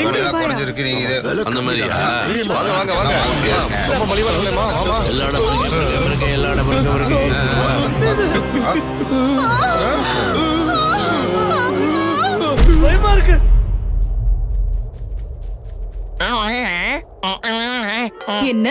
அந்த மாதிரி வாங்க வாங்க ரொம்ப மலிவா இல்லைமா வாமா எல்லா இடம் பயமா இருக்கு. என்ன?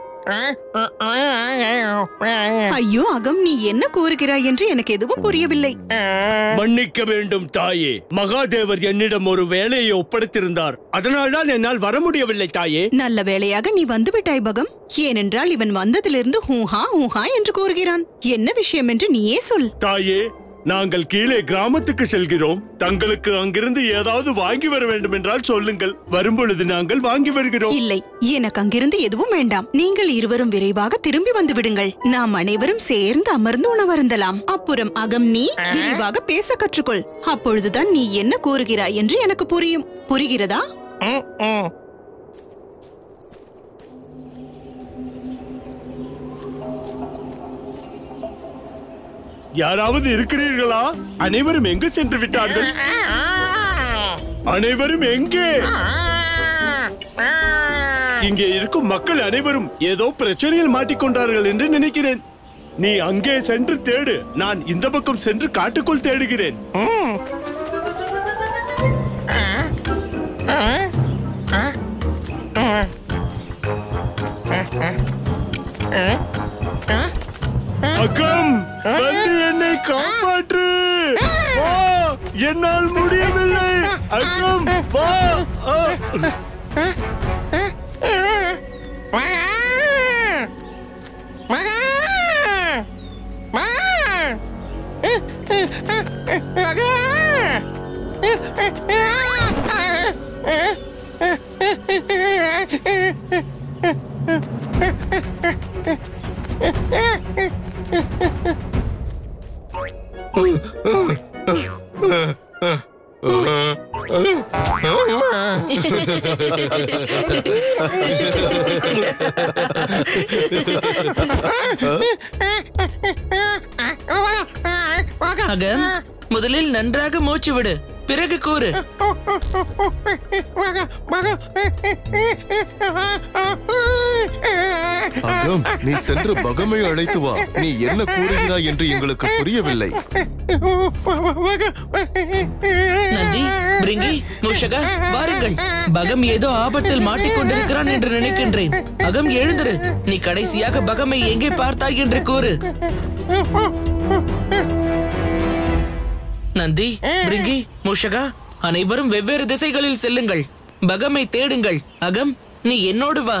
ஐயோ அகம், நீ என்ன கூறுகிறாய் என்று எனக்கு எதுவும் புரியவில்லை. மன்னிக்க வேண்டும் தாயே, மகாதேவர் என்னிடம் ஒரு வேலையை ஒப்படைத்திருந்தார். அதனால்தான் என்னால் வர முடியவில்லை தாயே. நல்ல வேளையாக நீ வந்துவிட்டாய் பகம். ஏனென்றால் இவன் வந்ததிலிருந்து ஹூஹா ஹூஹா என்று கூறுகிறான். என்ன விஷயம் என்று நீயே சொல். தாயே, நாங்கள் கீழே கிராமத்துக்கு செல்கிறோம். தங்களுக்கு அங்கிருந்து ஏதாவது வாங்கி வர வேண்டும் என்றால் சொல்லுங்கள். வரும்பொழுது நாங்கள் வாங்கி வருகிறோம். இல்லை, எனக்கு அங்கிருந்து எதுவும் வேண்டாம். நீங்கள் இருவரும் விரைவாக திரும்பி வந்து விடுங்கள். நாம் அனைவரும் சேர்ந்து அமர்ந்து உணவருந்தலாம். அப்புறம் அகம், நீ விரைவாக பேச கற்றுக்கொள். அப்பொழுதுதான் நீ என்ன கூறுகிறாய் என்று எனக்கு புரியும். புரிகிறதா? யாராவது இருக்கிறீர்களா? அனைவரும் எங்கு சென்று விட்டார்கள்? அனைவரும் எங்கே? இங்கே இருக்கும் மக்கள் அனைவரும் ஏதோ பிரச்சனையில் மாட்டிக்கொண்டார்கள் என்று நினைக்கிறேன். நீ அங்கே சென்று தேடு, நான் இந்த பக்கம் சென்று காட்டுக்குள் தேடுகிறேன். அகம், வந்து என்னை காப்பாற்று. வா, என்னால் முடியவில்லை. அகம், வா. அகம், முதலில் நன்றாக மூச்சு விடு, பிறகு கூறு. அகம், நீ சென்று பகமை அழைத்து வா. நீ என்ன கூறுகிறாய் என்று எங்களுக்கு புரியவில்லை. நந்தி, பிரிங்கி, மூஷகா, வாருங்கள். பகம் ஏதோ ஆபத்தில் மாட்டிக்கொண்டிருக்கிறான் என்று நினைக்கின்றேன். அகம், எழுந்திரு. நீ கடைசியாக பகமை எங்கே பார்த்தாய் என்று கூறு. நந்தி, பிரிங்கி, மூஷகா, அனைவரும் வெவ்வேறு திசைகளில் செல்லுங்கள். பகமை தேடுங்கள். அகம், நீ என்னோடு வா.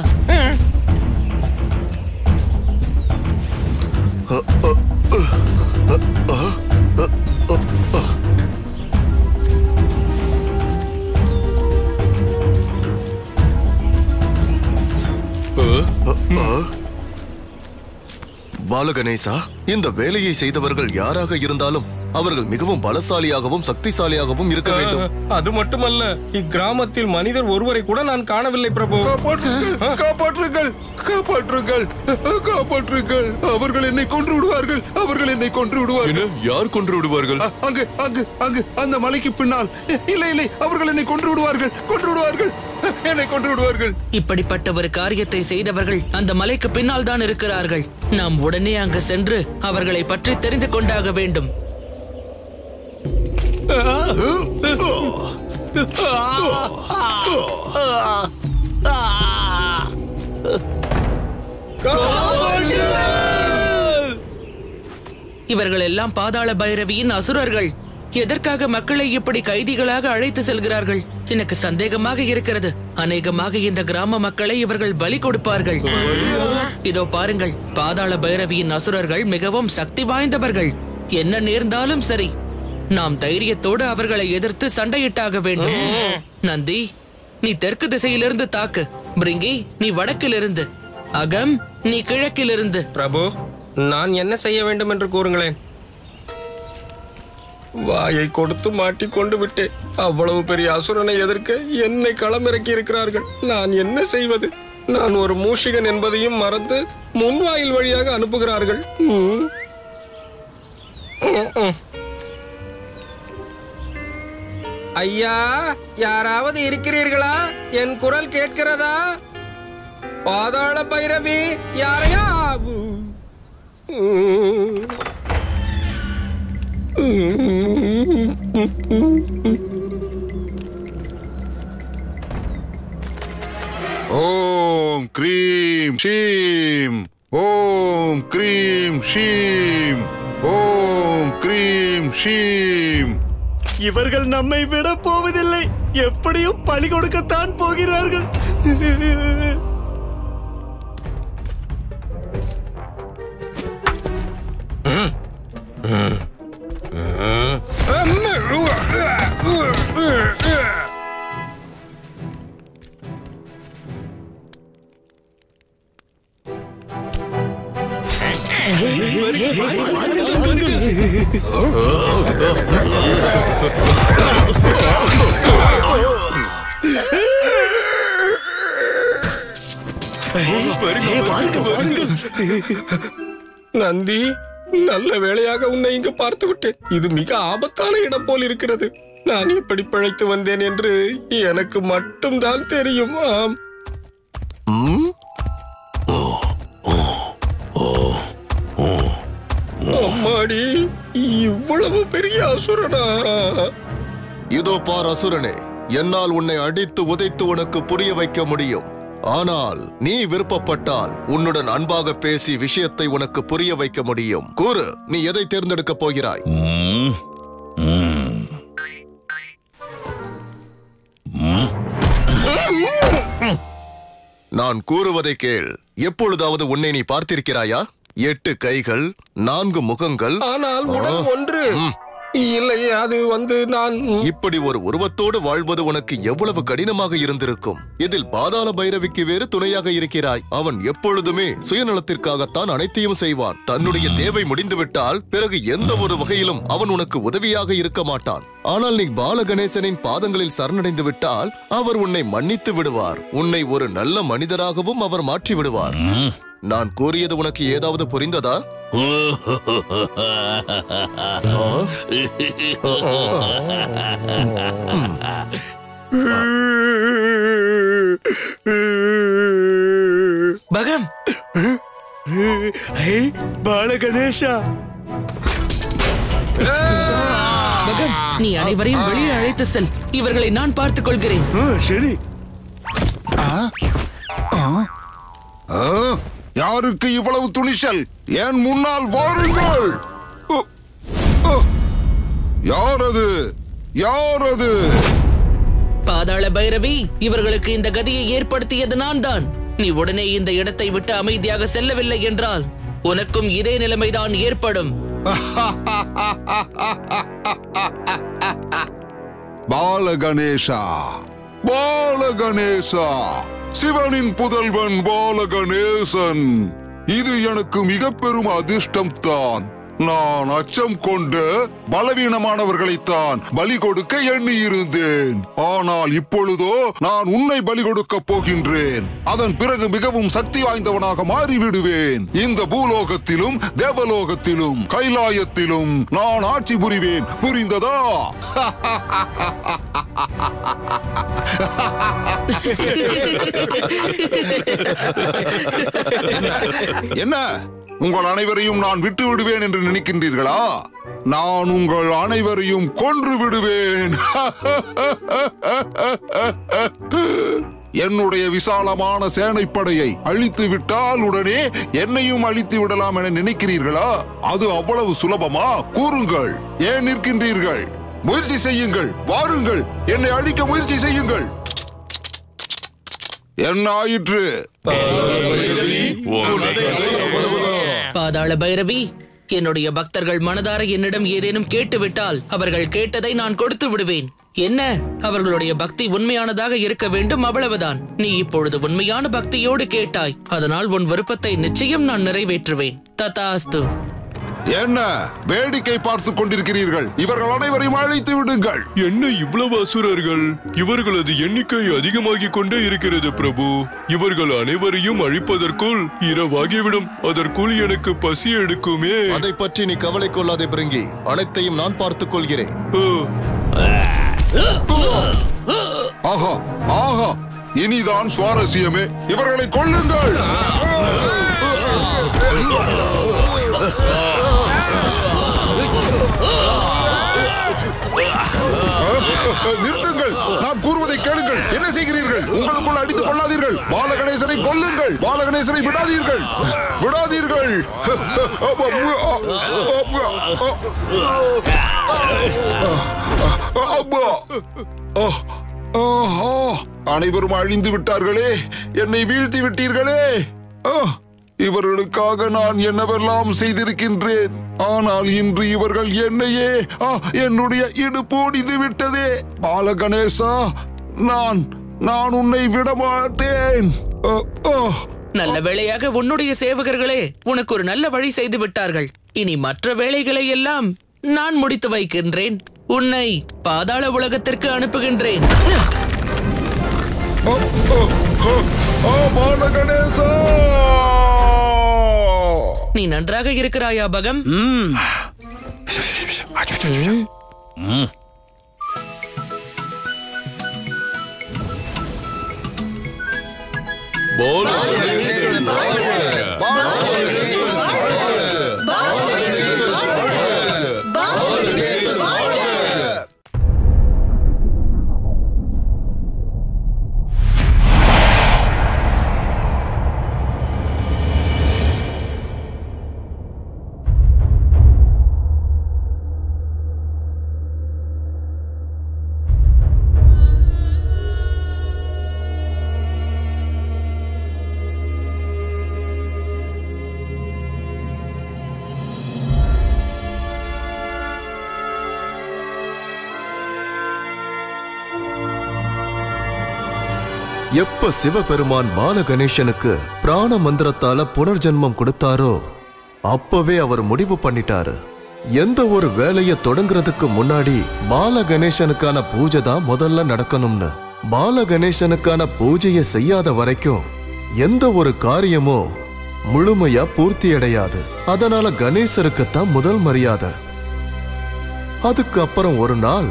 பால கணேசா, இந்த வேலையை செய்தவர்கள் யாராக இருந்தாலும் அவர்கள் மிகவும் பலசாலியாகவும் சக்திசாலியாகவும் இருக்க வேண்டும். அது மட்டுமல்ல, இக்கிராமத்தில் மனிதர் ஒருவரை கூட நான் காணவில்லை பிரபு. காப்பாற்றுங்கள், காப்பாற்றுங்கள், காப்பாற்றுங்கள். அவர்கள் என்னை கொன்று விடுவார்கள். அவர்கள் என்னை கொன்று விடுவார்கள். யார் கொன்று விடுவார்கள்? அங்கு அங்கு அங்கு அந்த மலைக்கு பின்னால். இல்லை இல்லை, அவர்கள் என்னை கொன்று விடுவார்கள். கொன்று விடுவார்கள், என்னை கொன்று விடுவார்கள். இப்படிப்பட்ட ஒரு காரியத்தை செய்தவர்கள் அந்த மலைக்கு பின்னால் தான் இருக்கிறார்கள். நாம் உடனே அங்கு சென்று அவர்களை பற்றி தெரிந்து கொண்டாக வேண்டும். இவர்கள் எல்லாம் பாதாள பைரவியின் அசுரர்கள். எதற்காக மக்களை இப்படி கைதிகளாக அழைத்து செல்கிறார்கள்? எனக்கு சந்தேகமாக இருக்கிறது. அநேகமாக இந்த கிராம மக்களை இவர்கள் பலி கொடுப்பார்கள். இதோ பாருங்கள், பாதாள பைரவியின் அசுரர்கள் மிகவும் சக்தி வாய்ந்தவர்கள். என்ன நேர்ந்தாலும் சரி, நாம் தைரியத்தோடு அவர்களை எதிர்த்து சண்டையிட்டாக வேண்டும். நந்தி, நீ தெற்கு திசையிலிருந்து தாக்கு. பிரிங்கி, நீ வடக்கிலிருந்து. அகம், நீ கிழக்கிலிருந்து. பிரபு, நான் என்ன செய்ய வேண்டும் என்று கூறுங்களேன். வாயை கொடுத்து மாட்டிக்கொண்டு விட்டேன். அவ்வளவு பெரிய அசுரனை எதிர்க்க என்னை களமிறக்கி இருக்கிறார்கள். நான் என்ன செய்வது? நான் ஒரு மூஷிகன் என்பதையும் மறந்து முன்வாயில் வழியாக அனுப்புகிறார்கள். ஐயா, யாராவது இருக்கிறீர்களா? என் குரல் கேட்கிறதா? பாதாள பைரவி, யாரையா? ஓம் க்ரீம் ஷீம், ஓம் க்ரீம் ஷீம், ஓம் க்ரீம் ஷீம். இவர்கள் நம்மை விட போவதில்லை. எப்படியும் பலி கொடுக்கத்தான் போகிறார்கள். நந்தி, நல்ல வேளையாக உன்னை இங்கு பார்த்து விட்டேன். இது மிக ஆபத்தான இடம் போல் இருக்கிறது. நான் எப்படி பிழைத்து வந்தேன் என்று எனக்கு மட்டும்தான் தெரியும். ஆம். அம்மாடி, இவ்வளவு பெரிய அசுரனா? இதோ பார் அசுரனே, என்னால் உன்னை அடித்து உதைத்து உனக்கு புரிய வைக்க முடியும். ஆனால் நீ விருப்பப்பட்டால் உன்னுடன் அன்பாக பேசி விஷயத்தை உனக்கு புரிய வைக்க முடியும். கூறு, நீ எதை தேர்ந்தெடுக்கப் போகிறாய்? நான் கூறுவதை கேள். எப்பொழுதாவது உன்னை நீ பார்த்திருக்கிறாயா? 8 கைகள், 4 முகங்கள், ஆனால் உடல் ஒன்று. இல்லை, அது நான் இப்படி ஒரு உருவத்தோடு வாழ்வது உனக்கு எவ்வளவு கடினமாக இருந்திருக்கும். இதில் பாதாள பைரவிக்கு வேறு துணையாக இருக்கிறாய். அவன் எப்பொழுதுமே சுயநலத்திற்காகத்தான் அனைத்தையும் செய்வான். தன்னுடைய தேவை முடிந்துவிட்டால் பிறகு எந்த ஒரு வகையிலும் அவன் உனக்கு உதவியாக இருக்க மாட்டான். ஆனால் நீ பால கணேசனின் பாதங்களில் சரணடைந்து விட்டால் அவர் உன்னை மன்னித்து விடுவார். உன்னை ஒரு நல்ல மனிதராகவும் அவர் மாற்றி விடுவார். நான் கூறியது உனக்கு ஏதாவது புரிந்ததா? பகம், பால கணேஷா, பகம், நீ அனைவரையும் வெளியே அழைத்து செல். இவர்களை நான் பார்த்துக் கொள்கிறேன். சரி. யாருக்கு இவ்வளவு துணிச்சல்? என் முன்னால் வாருங்கள். யாரது? யாரது? பாதாள பைரவி, இவர்களுக்கு இந்த கதியை ஏற்படுத்தியது நான் தான். நீ உடனே இந்த இடத்தை விட்டு அமைதியாக செல்லவில்லை என்றால் உனக்கும் இதே நிலைமைதான் ஏற்படும். பால கணேசா, பால கணேசா, சிவனின் புதல்வன் பால கணேசன். இது எனக்கு மிக பெரும் அதிர்ஷ்டம் தான். நான் அச்சம் கொண்டு பலவீனமானவர்களைத்தான் பலி கொடுக்க எண்ணி இருந்தேன். ஆனால் இப்பொழுதோ நான் உன்னை பலி கொடுக்க போகின்றேன். அதன் பிறகு மிகவும் சக்தி வாய்ந்தவனாக மாறிவிடுவேன். இந்த பூலோகத்திலும் தேவலோகத்திலும் கைலாயத்திலும் நான் ஆட்சி புரிவேன். புரிந்ததா? என்ன, உங்கள் அனைவரையும் நான் விட்டு விடுவேன் என்று நினைக்கின்றீர்களா? நான் உங்கள் அனைவரையும் கொன்று விடுவேன். என்னுடைய விசாலமான சேனைப்படையை அழித்து விட்டால் உடனே என்னையும் அழித்து விடலாம் என நினைக்கிறீர்களா? அது அவ்வளவு சுலபமா? கூறுங்கள், ஏன் நிற்கின்றீர்கள்? முயற்சி செய்யுங்கள், வாருங்கள், என்னை அழிக்க முயற்சி செய்யுங்கள். என்ன ஆயிற்று? பாதாள பைரவி, என்னுடைய பக்தர்கள் மனதார என்னிடம் ஏதேனும் கேட்டுவிட்டால் அவர்கள் கேட்டதை நான் கொடுத்து விடுவேன். என்ன, அவர்களுடைய பக்தி உண்மையானதாக இருக்க வேண்டும், அவ்வளவுதான். நீ இப்பொழுது உண்மையான பக்தியோடு கேட்டாய். அதனால் உன் விருப்பத்தை நிச்சயம் நான் நிறைவேற்றுவேன். ததாஸ்து. என்ன வேடிக்கை பார்த்துக் கொண்டிருக்கிறீர்கள்? இவர்கள் அனைவரையும் அழைத்து விடுங்கள். என்ன இவ்வளவு அசுரர்கள்? இவர்களது எண்ணிக்கை அதிகமாகிக் கொண்டே இருக்கிறது பிரபு. இவர்கள் அனைவரையும் அழிப்பதற்குள் இரவாகிவிடும். அதற்குள் எனக்கு பசி எடுக்குமே. அதை பற்றி நீ கவலை கொள்ளாதே பிரிங்கி. அனைத்தையும் நான் பார்த்துக் கொள்கிறேன். ஆஹா ஆஹா, இனிதான் சுவாரஸ்யமே. இவர்களை கொல்லுங்கள். நிறுத்துங்கள், நான் கூறுவதை கேளுங்கள். என்ன செய்கிறீர்கள்? உங்களுக்குள் அடித்துக் கொள்ளாதீர்கள். பால கணேசனை கொல்லுங்கள். பால கணேசனை விடாதீர்கள், விடாதீர்கள். அனைவரும் அழிந்து விட்டார்களே, என்னை வீழ்த்தி விட்டீர்களே. இவர்களுக்காக நான் என்னவெல்லாம் செய்திருக்கின்றேன். ஆனால் இன்று இவர்கள் என்னையே என்னுடைய இடுப்பு ஒடிந்து விட்டதே. பால கணேசா, நான் உன்னை விடமாட்டேன். நல்ல வேளையாக உன்னுடைய சேவகர்களே உனக்கு ஒரு நல்ல வழி செய்து விட்டார்கள். இனி மற்ற வேலைகளை எல்லாம் நான் முடித்து வைக்கின்றேன். உன்னை பாதாள உலகத்திற்கு அனுப்புகின்றேன். பால கணேசா, நீ நன்றாக இருக்கிறாயா பகம்? எப்ப சிவபெருமான் பால கணேசனுக்கு பிராண மந்திரத்தால புனர்ஜென்மம் கொடுத்தாரோ அப்பவே அவர் முடிவு பண்ணிட்டாரு. எந்த ஒரு வேலையை தொடங்குறதுக்கு முன்னாடி பால கணேசனுக்கான பூஜை தான் முதல்ல நடக்கணும்னு. பால கணேசனுக்கான பூஜையை செய்யாத வரைக்கும் எந்த ஒரு காரியமும் முழுமையா பூர்த்தி அடையாது. அதனால கணேசருக்குத்தான் முதல் மரியாதை. அதுக்கு அப்புறம் ஒரு நாள்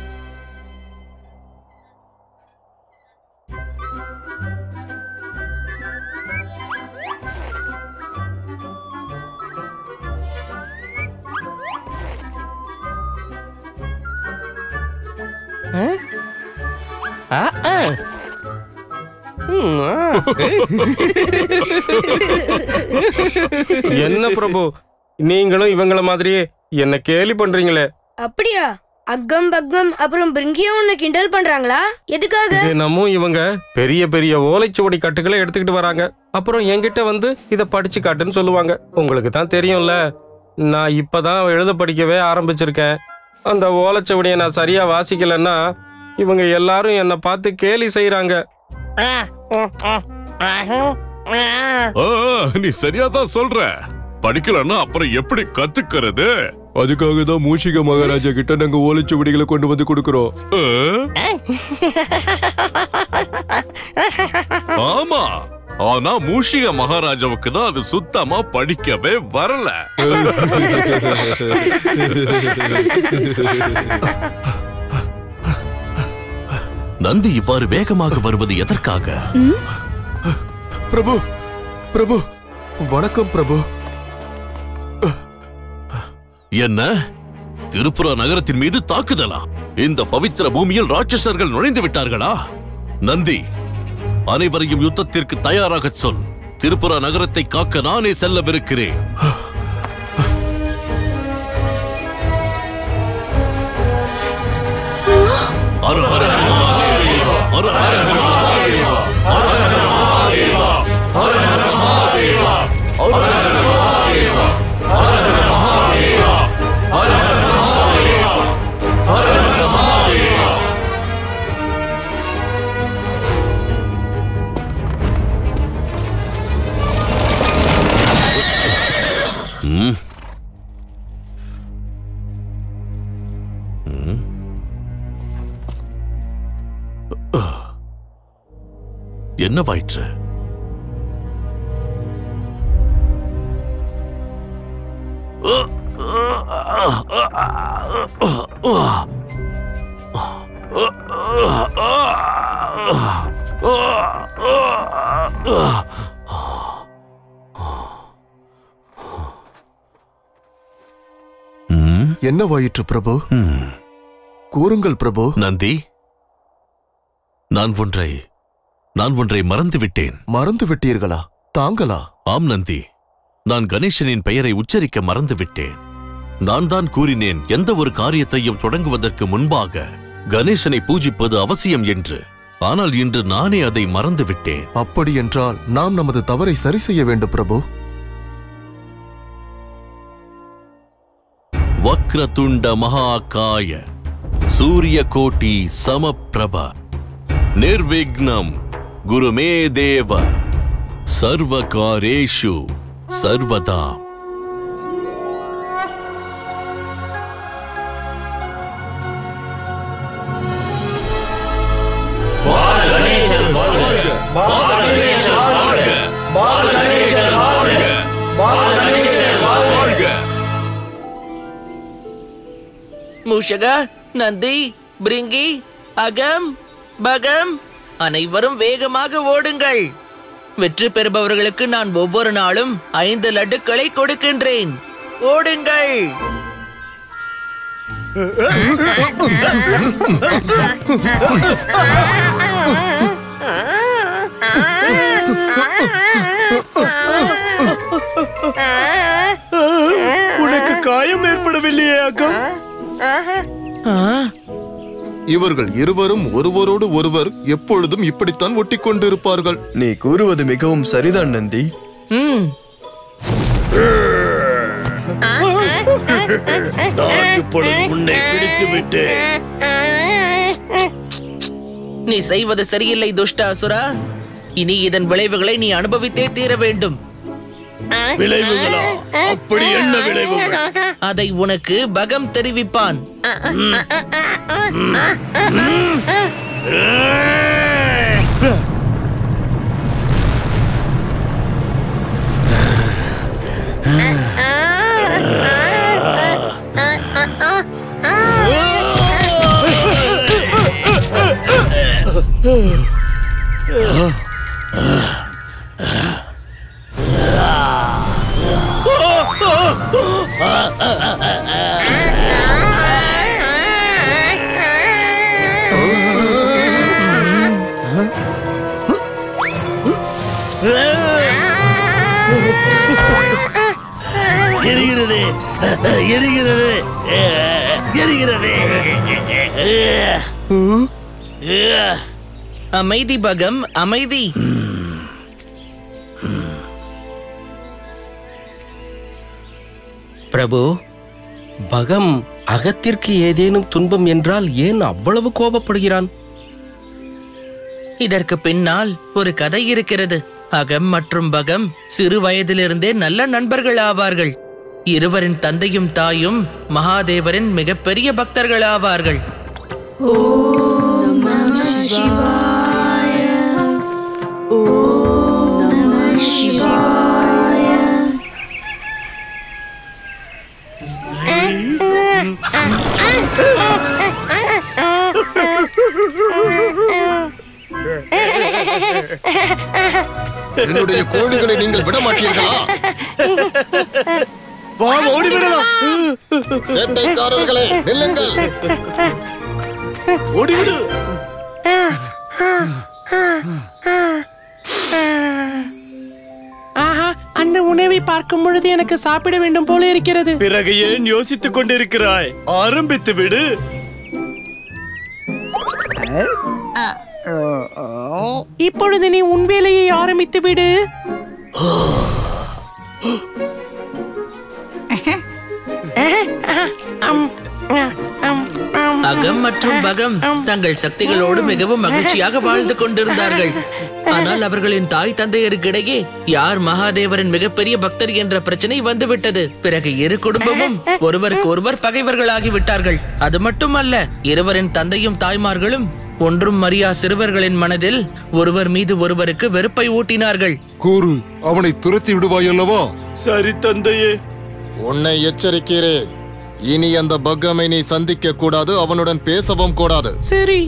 என்ன பிரபு, நீங்களும் இவங்கள மாதிரியே என்ன கேலி பண்றீங்களே? அப்படியா? அக்கம் பக்கம் அப்புறம் பிரிங்கியும் உன்னை கிண்டல் பண்றாங்களா? எதுக்காக? தினமும் இவங்க பெரிய பெரிய ஓலைச்சுவடி கட்டுகளை எடுத்துக்கிட்டு வராங்க. அப்புறம் என்கிட்ட வந்து இத படிச்சு காட்டுன்னு சொல்லுவாங்க. உங்களுக்கு தான் தெரியும்ல, நான் இப்பதான் எழுத படிக்கவே ஆரம்பிச்சிருக்கேன். அந்த ஓலைச்சுவடியை நான் சரியா வாசிக்கலன்னா இவங்க எல்லாரும் என்னை பார்த்து கேலி செய்யறாங்க. நீ சரியா தான் சொல்ற. படிக்கலன்னா அப்புறம் எப்படி கத்துக்கிறது? அதுக்காக தான் மூஷிக மகாராஜா கிட்ட நாங்க ஓலைச்சுவடிகளை கொண்டு வந்து கொடுக்கிறோம். ஆமா, ஆனா மூஷிக மகாராஜாவுக்கு தான் அது சுத்தமா படிக்கவே வரல. நந்தி இவ்வாறு வேகமாக வருவது எதற்காக? பிரபு, பிரபு, வணக்கம் பிரபு. என்ன, திருப்புரா நகரத்தின் மீது தாக்குதலா? இந்த பவித்திர பூமியில் ராட்சசர்கள் நுழைந்து விட்டார்களா? நந்தி, அனைவரையும் யுத்தத்திற்கு தயாராக சொல். திருப்புரா நகரத்தை காக்க நானே செல்லவிருக்கிறேன். ஹர ஹர மகாதேவா, ஹர ஹர மகாதேவா, ஹர ஹர மகாதேவா, ஹர ஹர மகாதேவா, ஹர ஹர மகாதேவா, ஹர ஹர மகாதேவா, ஹர ஹர மகாதேவா, ஹர ஹர மகாதேவா. என்னவாயிற்று? என்னவாயிற்று பிரபு? கூறுங்கள் பிரபு. நந்தி, நான் ஒன்றை மறந்துவிட்டேன். மறந்து விட்டீர்களா? தாங்களா? ஆம் நந்தி, நான் கணேசனின் பெயரை உச்சரிக்க மறந்துவிட்டேன். நான் தான் கூறினேன் எந்த ஒரு காரியத்தையும் தொடங்குவதற்கு முன்பாக கணேசனை பூஜிப்பது அவசியம் என்று. ஆனால் இன்று நானே அதை மறந்துவிட்டேன். அப்படி என்றால் நாம் நமது தவறை சரி செய்ய வேண்டும் பிரபு. வக்ரதுண்ட மகாகாய சூரிய கோட்டி சமப்பிரப நிர்விக்னம் குருமே தேவ சர்வகாரேஷு சர்வதா. மூஷக, நந்தி, பிரிங்கி, அகம், பகம், அனைவரும் வேகமாக ஓடுங்கள். வெற்றி பெறுபவர்களுக்கு நான் ஒவ்வொரு நாளும் 5 லட்டுக்களை கொடுக்கின்றேன். ஓடுங்கள். உனக்கு காயம் ஏற்படவில்லையே அகம்? இவர்கள் இருவரும் ஒருவரோடு ஒருவர் எப்பொழுதும் இப்படித்தான் ஒட்டி கொண்டிருப்பார்கள். நீ கூறுவது மிகவும் சரிதான் நந்தி. நான் இப்பொழுது உன்னை பிடித்து விட்டேன். நீ செய்வது சரியில்லை துஷ்ட அசுரா. இனி இதன் விளைவுகளை நீ அனுபவித்தே தீர வேண்டும். விளைவுகளா? அப்படி என்ன விளைவுகள்? அதை உனக்கு பகம் தெரிவிப்பான். எரிகிறது, எரிகிறது, எரிகிறது. அமைதி பகம், அமைதி. பிரபு, பகம் அகத்திற்கு ஏதேனும் துன்பம் என்றால் ஏன் அவ்வளவு கோபப்படுகிறான்? இதற்கு பின்னால் ஒரு கதை இருக்கிறது. அகம் மற்றும் பகம் சிறு வயதிலிருந்தே நல்ல நண்பர்கள் ஆவார்கள். இருவரின் தந்தையும் தாயும் மகாதேவரின் மிகப்பெரிய பக்தர்கள் ஆவார்கள். என்னுடைய கோழிகளை நீங்கள் விட மாட்டீர்களா? வா, ஓடிவிடலாம். சேட்டைக்காரர்களே, நில்லுங்கள். ஓடிவிடு. ஆஹா, அந்த உணவை பார்க்கும் பொழுது எனக்கு சாப்பிட வேண்டும் போல இருக்கிறது. பிறகு ஏன் யோசித்துக் கொண்டிருக்கிறாய்? ஆரம்பித்து விடு. இப்பொழுது நீ உன் வேலையை ஆரம்பித்து விடு. அகம் மற்றும் பகம் தங்கள் சக்திகளோடு மிகவும் மகிழ்ச்சியாக வாழ்ந்து கொண்டிருந்தார்கள். ஆனால் அவர்களின் தாய் தந்தையருக்கிடையே யார் மகாதேவரின் மிகப்பெரிய பக்தர் என்ற பிரச்சனை வந்துவிட்டது. பிறகு இரு குடும்பமும் ஒருவருக்கு ஒருவர் பகைவர்களாகி விட்டார்கள். அது மட்டுமல்ல, இருவரின் தந்தையும் தாய்மார்களும் ஒன்றும் அறியா சிறுவர்களின் மனதில் ஒருவர் மீது ஒருவருக்கு வெறுப்பை ஊட்டினார்கள். கூறு, அவனை துரத்தி விடுவாய் அல்லவா? சரி தந்தையே. உன்னை எச்சரிக்கிறேன். இனி அந்த பக்கமை நீ சந்திக்க கூடாது, அவனுடன் பேசவும் கூடாது. சரி.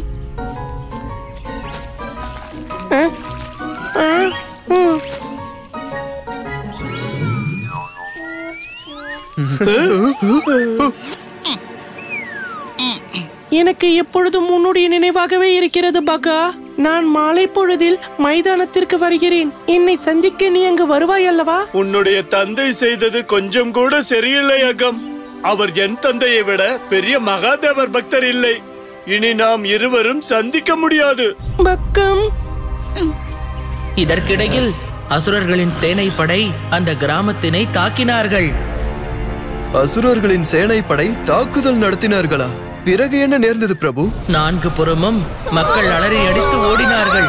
எனக்கு எப்பொழுதும் உன்னுடைய நினைவாகவே இருக்கிறது பகா. நான் மாலை பொழுதில் மைதானத்திற்கு வருகிறேன். என்னை சந்திக்க நீ அங்கு வருவாய் அல்லவா? உன்னுடைய தந்தை செய்தது கொஞ்சம் கூட சரியில்லை அகம். அவர் என் தந்தையை விட பெரிய மகாதேவர் பக்தர் இல்லை. இனி நாம் இருவரும் சந்திக்க முடியாது. பக்கம். இதற்கிடையில் அசுரர்களின் சேனைப்படை அந்த கிராமத்தினை தாக்கினார்கள். அசுரர்களின் சேனைப்படை தாக்குதல் நடத்தினார்களா? பிறகு என்ன நேர்ந்தது பிரபு? 4 புறமும் மக்கள் அலறி அடித்து ஓடினார்கள்.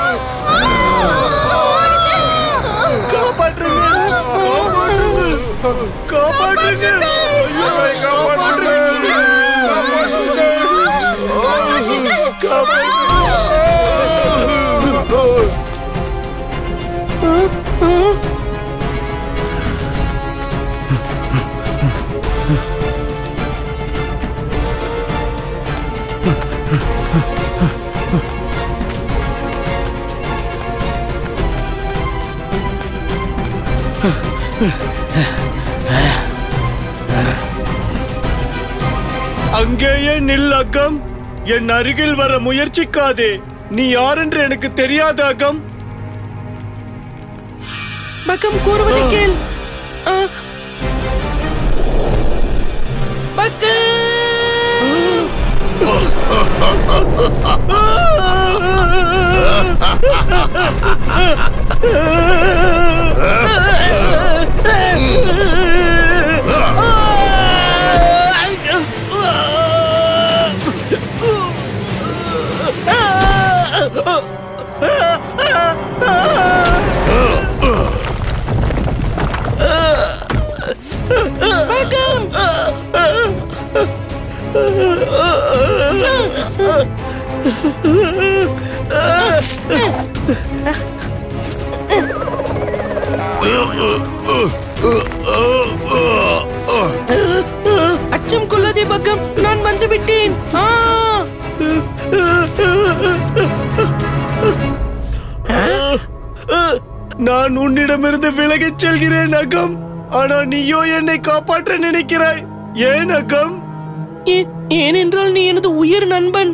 அங்கேயே நில் அகம். என் அருகில் வர முயற்சிக்காதே. நீ யார் என்று எனக்கு தெரியாது அகம். பக்கம் கூறுவதை கேள். அச்சம் கொள்ளாதே பக்கம், நான் வந்து விட்டேன். நான் உன்னிடமிருந்து விலகிச் செல்கிறேன் அகம். ஆனா நீயோ என்னை காப்பாற்ற நினைக்கிறாய். ஏன் அகம்? ஏனென்றால் நீ எனது உயிர் நண்பன்.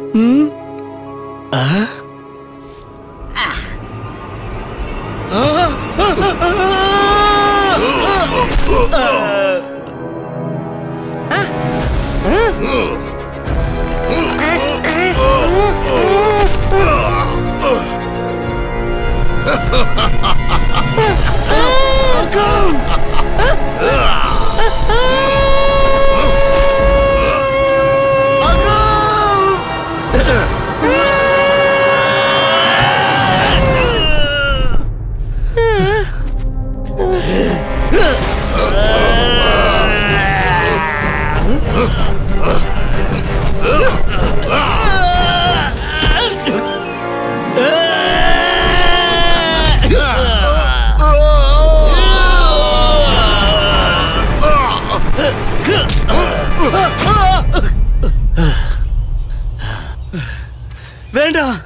வேண்டாம்,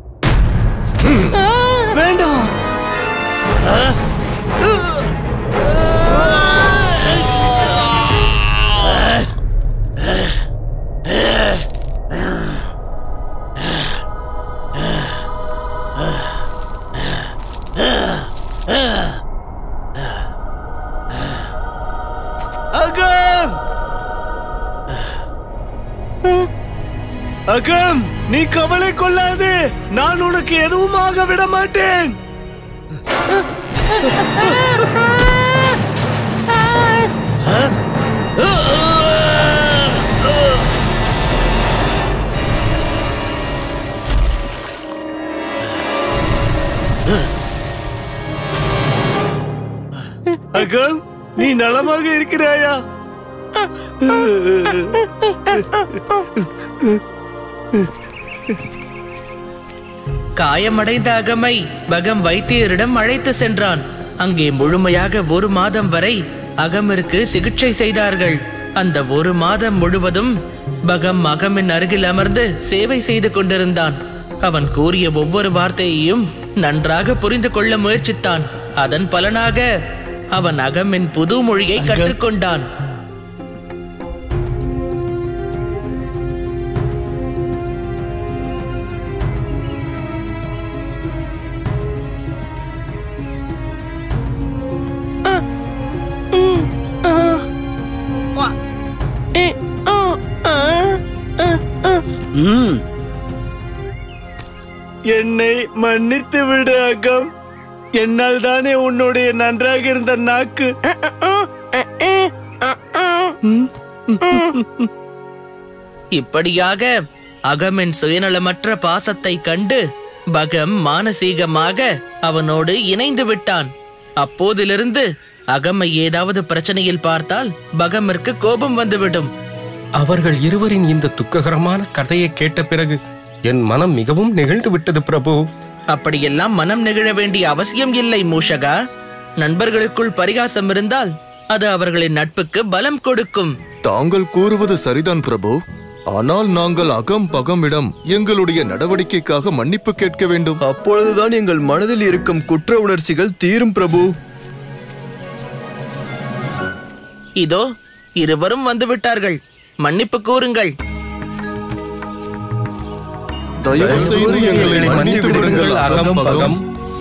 வேண்டாம். அகம், அகம், நீ கவலை கொள்ளாதே. நான் உனக்கு எதுவும் ஆக விட மாட்டேன். அகம், நீ நலமாக இருக்கிறாயா? காயமடைந்த அகமை பகம் வைத்தியரிடம் அழைத்து சென்றான். அங்கே முழுமையாக 1 மாதம் வரை அகமிற்கு சிகிச்சை செய்தார்கள். அந்த ஒரு மாதம் முழுவதும் பகம் அகமின் அருகில் அமர்ந்து சேவை செய்து கொண்டிருந்தான். அவன் கூறிய ஒவ்வொரு வார்த்தையையும் நன்றாக புரிந்து கொள்ள முயற்சித்தான். அதன் பலனாக அவன் அகமின் புது மொழியை கற்றுக்கொண்டான். என்னை மன்னித்து விடு அகம். என்னால் தானே உன்னுடைய நன்றாக இருந்த நாக்கு. இப்படியாக அகமின் சுயநலமற்ற பாசத்தை கண்டு பகம் மானசீகமாக அவனோடு இணைந்து விட்டான். அப்போதிலிருந்து அகமை ஏதாவது பிரச்சனையில் பார்த்தால் பகமிற்கு கோபம் வந்துவிடும். அவர்கள் இருவரின் இந்த துக்ககரமான கதையை கேட்ட பிறகு என் மனம் மிகவும் நெகிழ்ந்து விட்டது பிரபு. அப்படியெல்லாம் மனம் நெகிழ வேண்டிய அவசியம் இல்லை மூஷகா. நண்பர்களுக்குள் பரிகாசம் இருந்தால் அது அவர்களின் நட்புக்கு பலம் கொடுக்கும். தாங்கள் கூறுவது சரிதான் பிரபு. ஆனால் நாங்கள் அகம் பகமிடம் எங்களுடைய நடவடிக்கைக்காக மன்னிப்பு கேட்க வேண்டும். அப்பொழுதுதான் எங்கள் மனதில் இருக்கும் குற்ற உணர்ச்சிகள் தீரும் பிரபு. இதோ இருவரும் வந்துவிட்டார்கள். மன்னிப்பு கூறுங்கள். தயவு செய்து எங்களை மன்னித்து விடுங்கள் அகம் பகம்.